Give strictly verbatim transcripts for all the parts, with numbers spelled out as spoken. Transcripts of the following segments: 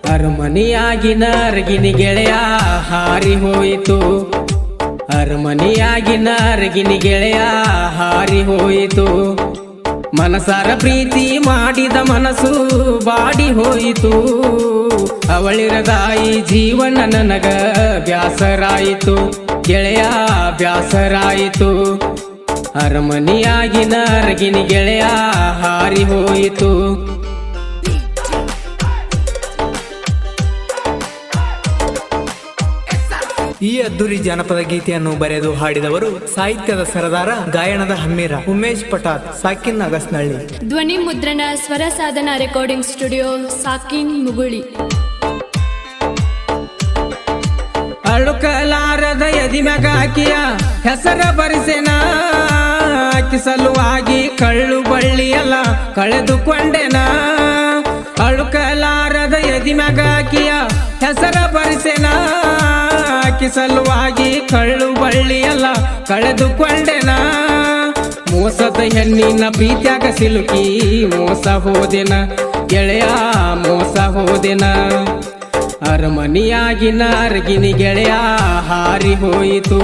ಅರಮನೆಯಾಗಿನ ಅರಗಿನಿ ಗೆಳೆಯ ಹಾರಿ ಹೋಯಿತು ಅರಮನೆಯಾಗಿನ ಅರಗಿನಿ ಗೆಳೆಯ ಹಾರಿ ಹೋಯಿತು ಮನಸಾರ ಪ್ರೀತಿ ಮಾಡಿದ ಮನಸ್ಸು ಬಾಡಿ ಹೋಯಿತು ಅವಳಿರದ ಈ ಜೀವನ ನನಗ ಬ್ಯಾಸರಾಯಿತು ಗೆಳೆಯ ಬ್ಯಾಸರಾಯಿತು ಅರಮನೆಯಾಗಿನ ಅರಗಿನಿ ಗೆಳೆಯ ಹಾರಿ ಹೋಯಿತು ಈ ಅದ್ದೂರಿ ಜಾನಪದ ಗೀತೆಯನ್ನು ಬರೆದು ಹಾಡಿದವರು ಸಾಹಿತ್ಯದ ಸರದಾರ ಗಾಯನದ ಹಮ್ಮೀರ ಉಮೇಶ್ ಪಟಾತ್ ಸಾಕಿನ್ ಅಗಸ್ನಳ್ಳಿ ಧ್ವನಿ ಮುದ್ರಣ ಸ್ವರ ಸಾಧನ ರೆಕಾರ್ಡಿಂಗ್ ಸ್ಟುಡಿಯೋ ಸಾಕಿನ್ ಮುಗುಳಿ ಅಳುಕಲಾರದ ಎದಿ ಮ್ಯಾಗ ಆಕಿಯ ಹೆಸರ ಬರಿಸೆನ ಆಕಿ ಸಲುವಾಗಿ ಕಳ್ಳು ಬಳ್ಳಿಯಲ್ಲ ಕಳೆದುಕೊಂಡೆನ ಅಳುಕಲಾರದ ಎದಿ ಮ್ಯಾಗ ಆಕಿಯ ಹೆಸರ ಬರಿಸೆನ ಆಕಿ ಸಲುವಾಗಿ ಕಳ್ಳು ಬಳ್ಳಿಯಲ್ಲ ಕಳೆದುಕೊಂಡೆನ ಮೋಸದ ಹೆಣ್ಣಿನ ಪ್ರೀತ್ಯಾಗ ಸಿಲುಕಿ ಮೋಸ ಹೋದೆನ ಗೆಳೆಯ ಮೋಸ ಹೋದೆನ ಅರಮನೆಯಾಗಿನ ಅರಗಿನಿ ಗೆಳೆಯ ಹಾರಿ ಹೋಯಿತು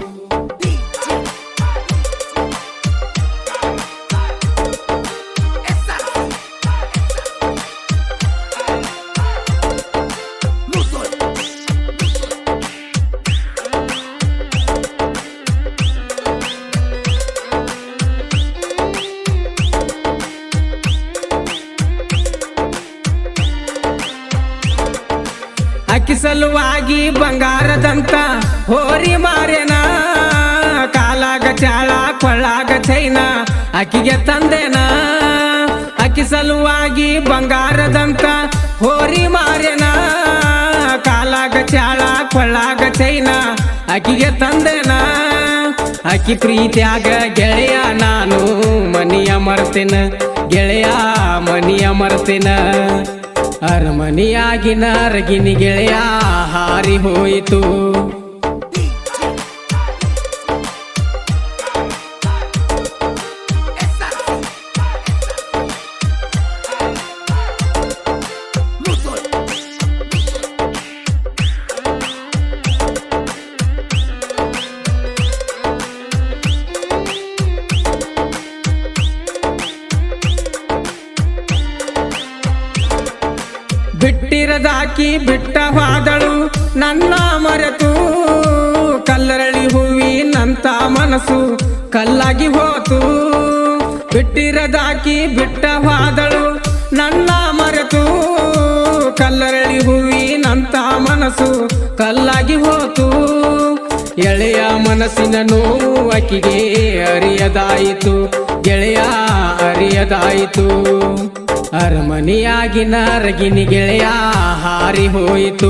ಅಕ್ಕಿ ಸಲುವಾಗಿ ಬಂಗಾರದಂತ ಹೋರಿ ಮಾರೇನ ಕಾಲಾಗ ಚಾಳ ಕೊಳ್ಳಾಗ ಚೈನ ಅಕ್ಕಿಗೆ ತಂದೆನ ಅಕ್ಕಿ ಸಲುವಾಗಿ ಬಂಗಾರದಂತ ಹೋರಿ ಮಾರೇನ ಕಾಲಾಗ ಚಾಳ ಕೊಳ್ಳಾಗ ಚೈನ ಅಕ್ಕಿಗೆ ತಂದೆನ ಅಕ್ಕಿ ಪ್ರೀತಿಯಾಗ ಗೆಳೆಯ ನಾನು ಮನಿಯ ಮರ್ತೇನ ಗೆಳೆಯ ಮನಿಯ ಮರ್ತೇನ ಅರಮನೆಯಾಗಿನ ಅರಗಿನಿ ಗೆಳೆಯ ಹಾರಿ ಹೋಯಿತು ಬಿಟ್ಟಿರದಾಕಿ ಬಿಟ್ಟ ಹೋದಳು ನನ್ನ ಮರೆತು ಕಲ್ಲರಳಿ ಹೂವಿನಂತ ಮನಸ್ಸು ಕಲ್ಲಾಗಿ ಹೋತು ಬಿಟ್ಟಿರದಾಕಿ ಬಿಟ್ಟ ಹೋದಳು ನನ್ನ ಮರೆತು ಕಲ್ಲರಳಿ ಹೂವಿನಂತ ಮನಸ್ಸು ಕಲ್ಲಾಗಿ ಹೋತು ಎಳೆಯ ಮನಸ್ಸಿನ ನೋವು ಆಕಿಗೆ ಅರಿಯದಾಯಿತು ಗೆಳೆಯ ಅರಿಯದಾಯಿತು ಅರಮನೆಯಾಗಿನ ಅರಗಿನಿ ಗೆಳೆಯ ಹಾರಿ ಹೋಯಿತು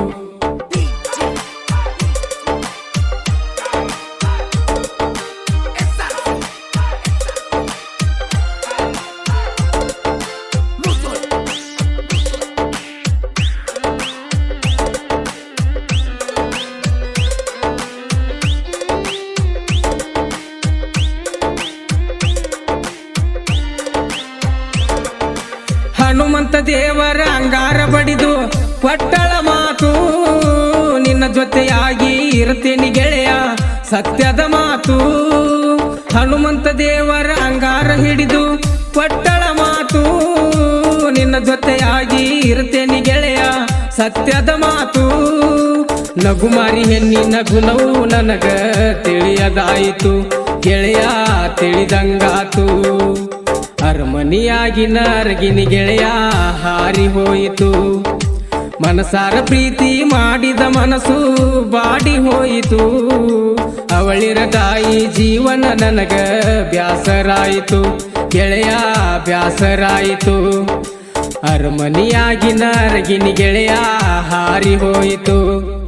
ಹನುಮಂತ ದೇವರ ಅಂಗಾರ ಬಡಿದು ಕೊಟ್ಟಳ ಮಾತು ನಿನ್ನ ಜೊತೆಯಾಗಿ ಇರ್ತೀನಿ ಗೆಳೆಯ ಸತ್ಯದ ಮಾತು ಹನುಮಂತ ದೇವರ ಅಂಗಾರ ಹಿಡಿದು ಕೊಟ್ಟಳ ಮಾತು ನಿನ್ನ ಜೊತೆಯಾಗಿ ಇರ್ತೀನಿ ಗೆಳೆಯ ಸತ್ಯದ ಮಾತು ನಗುಮಾರಿ ಹೆಣ್ಣಿನ ಗುಣವು ನನಗ ತಿಳಿಯದಾಯಿತು ಗೆಳೆಯ ತಿಳಿದಂಗಾತು ಅರಮನೆಯಾಗಿನ ಅರಗಿನಿ ಗೆಳೆಯ ಹಾರಿ ಹೋಯಿತು ಮನಸಾರ ಪ್ರೀತಿ ಮಾಡಿದ ಮನಸ್ಸು ಬಾಡಿ ಹೋಯಿತು ಅವಳಿರದ ಈ ಜೀವನ ನನಗ ಬ್ಯಾಸರಾಯಿತು ಗೆಳೆಯ ಬ್ಯಾಸರಾಯಿತು ಅರಮನೆಯಾಗಿನ ಅರಗಿನಿ ಗೆಳೆಯ ಹಾರಿ ಹೋಯಿತು।